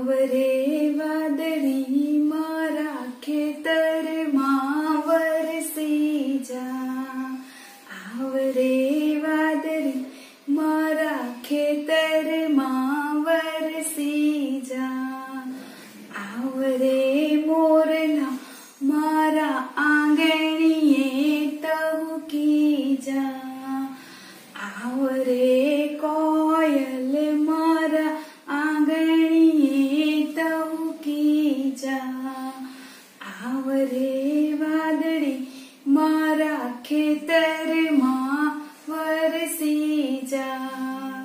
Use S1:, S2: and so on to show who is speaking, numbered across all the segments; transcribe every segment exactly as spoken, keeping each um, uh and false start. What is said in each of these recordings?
S1: આવરે વાદળી મારા ખેતરમાં વરસી જા, આવરે વાદળી મારા ખેતરમાં વરસી જા, આવરે મોરલા મારા આંગણીએ ટહુકી જા, આવરે કોયલ મારા આંગણીએ ટહુકી જા, આવરે વાદળી મારા ખેતરમાં વરસી જા।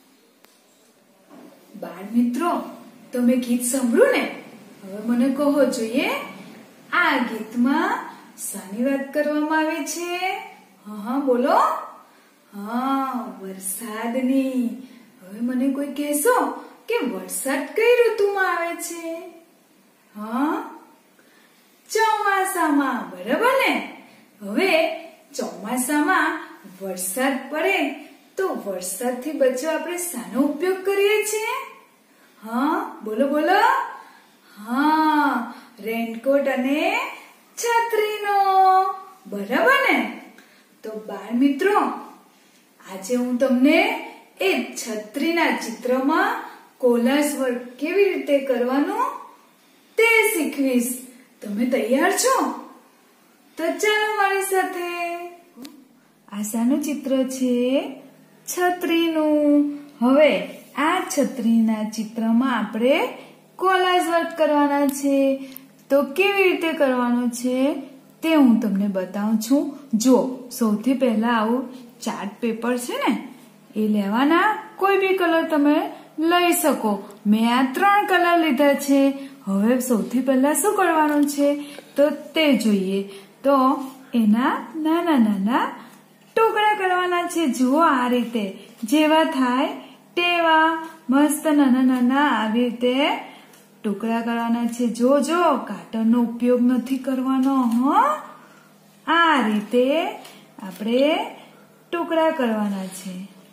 S1: બાળ મિત્રો, તમે ગીત સાંભળ્યું ને? હવે મને કહો જોઈએ, આ ગીતમાં શાની વાત કરવામાં આવી છે? હા હા બોલો। હા, વરસાદની। હવે મને કોઈ કહેશો કે વરસાદ કઈ ઋતુમાં આવે છે? હા, ચોમાસામાં, બરાબર ને? હવે ચોમાસામાં વરસાદ પડે તો વરસાદથી બચવા આપણે શાનો ઉપયોગ કરીએ છીએ? હા બોલો બોલો। હા, રેનકોટ અને છત્રીનો, બરાબર ને? તો બાળ મિત્રો, આજે હું તમને એ છત્રીના ચિત્રમાં કોલાજ વર્ક કેવી રીતે કરવાનું તે શીખવીશ। તમે તૈયાર છો? તો ચાલો મારી સાથે। આ શાનું ચિત્ર છે? છત્રીનું। હવે આ છત્રીના ચિત્રમાં આપણે કોલાજ વર્ક કરવાના છે। તો કેવી રીતે કરવાનું છે તે હું તમને બતાવું છું। જો સૌથી પહેલા આવું ચાર્ટ પેપર છે ને, એ લેવાના। કોઈ બી કલર તમે લઈ શકો। મેં આ ત્રણ કલર લીધા છે। હવે સૌથી પહેલા શું કરવાનું છે તો તે જોઈએ। તો એના નાના નાના ટુકડા કરવાના છે। જુઓ, આ રીતે જેવા થાય તેવા મસ્ત નાના નાના આવી રીતે ટુકડા કરવાના છે। જો જો કાટરનો ઉપયોગ નથી કરવાનો, હ આ રીતે આપણે ટુકડા કરવાના છે।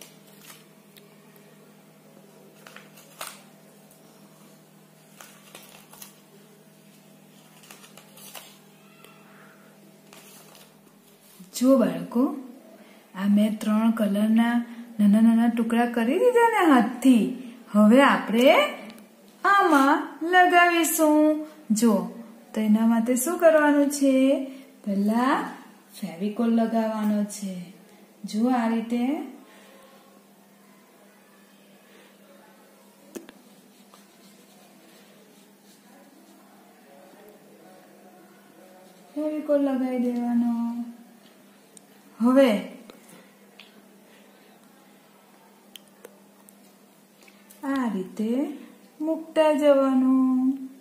S1: જો બાળકો, આ મેં ત્રણ કલરના નાના નાના ટુકડા કરી દીધા ને હાથથી। હવે આપણે આમાં લગાવીશું। જો, તો એના માટે શું કરવાનું છે? પહેલા ફેવિકોલ લગાવવાનો છે। જો આ રીતે ફેવિકોલ લગાવી દેવાનો। હવે આ રીતે મૂકતા જવાનું।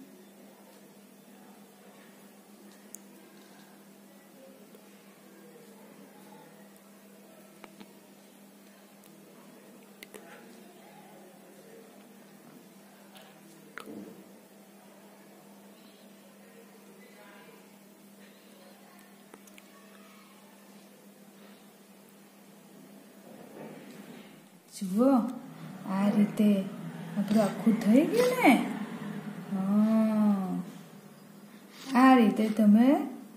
S1: જુઓ, આ રીતે આપણું આખું થઈ ગયું ને? હા, આ રીતે તમે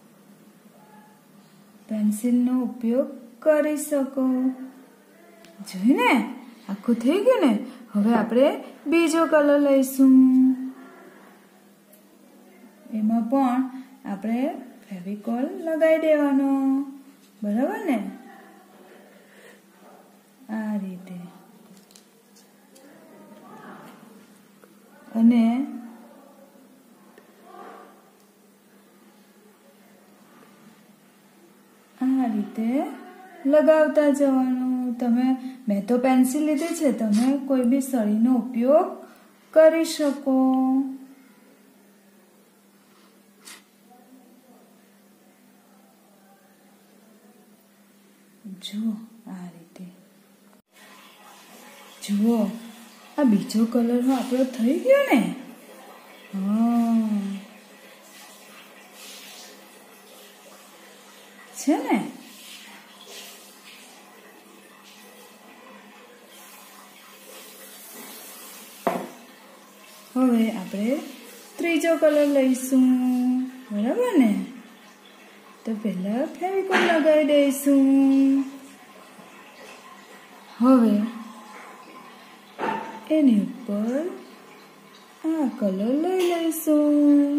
S1: પેન્સિલનો ઉપયોગ કરી શકો। જોઈને આખું થઈ ગયું ને? હવે આપણે બીજો કલર લઈશું। એમાં પણ આપણે ફેવિકોલ લગાવી દેવાનો, બરાબર ને? આ રીતે અને આ રીતે લગાવતા જવાનું। તમે, મેં તો પેન્સિલ લીધી છે, તમે કોઈ બી સળીનો ઉપયોગ કરી શકો। જુઓ, આ રીતે જુઓ, આ બીજો કલર આપણો થઈ ગયો ને? હા, છે ને? હવે હવે આપણે ત્રીજો કલર લઈશું, બરાબર ને? તો પહેલા ફેવિકોલ લગાવી દઈશું. હવે એની ઉપર આ કલર લઈ લઈશું.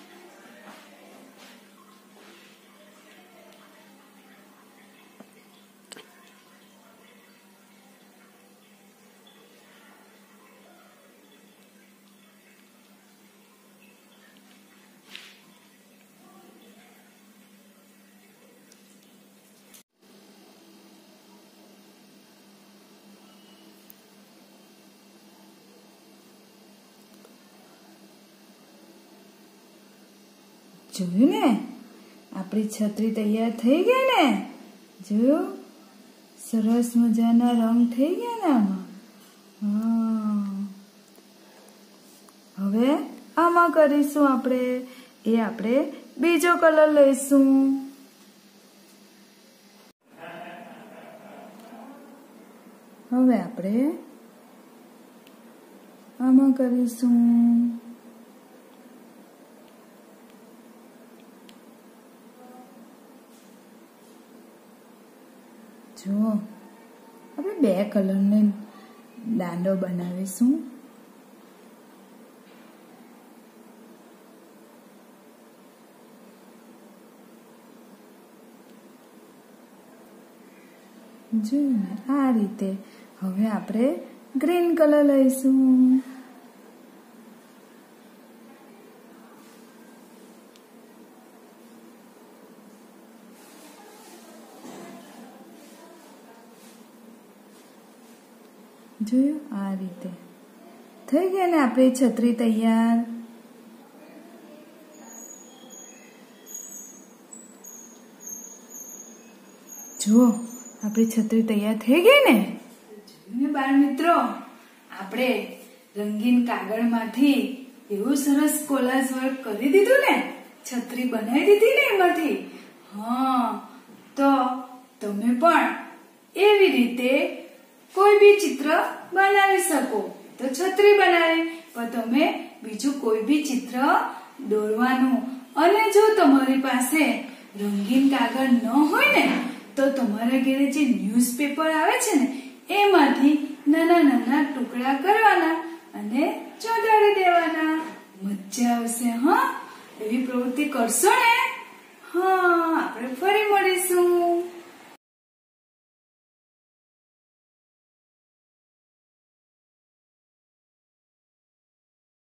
S1: જોયું ને, આપણી છત્રી તૈયાર થઈ ગઈ ને? જોયું, સરસ મજાના રંગ થઈ ગયા ને આમાં. હા, હવે આમાં કરીશું આપણે, એ આપણે બીજો કલર લઈશું. હવે આપણે આમાં કરીશું. જુઓ, આપણે બે કલરને દાંડો બનાવીશું. જોયું ને, આ રીતે. હવે આપણે ગ્રીન કલર લઈશું. જોયું, આ રીતે થઈ ગયા ને આપણી છત્રી તૈયાર. જુઓ, આપણી છત્રી તૈયાર થઈ ગઈ ને? જોયું બાળ મિત્રો, આપણે રંગીન કાગળમાંથી એવું સરસ કોલાજ વર્ક કરી દીધું ને, છત્રી બનાવી દીધી ને એમાંથી. હા, તો તમે પણ એવી રીતે કોઈ બી ચિત્ર બનાવી શકો. તો છત્રી બનાવી, પણ તમે બીજું કોઈ બી ચિત્ર દોરવાનું. અને જો તમારી પાસે રંગીન કાગળ ન હોય ને, તો તમારા ઘરે જે ન્યૂઝપેપર આવે છે ને, એમાંથી નાના નાના ટુકડા કરવાના અને ચોંટાડી દેવાના. મજા આવશે. હા, એવી પ્રવૃત્તિ કરશો ને? હા, આપણે ફરી મળીશું.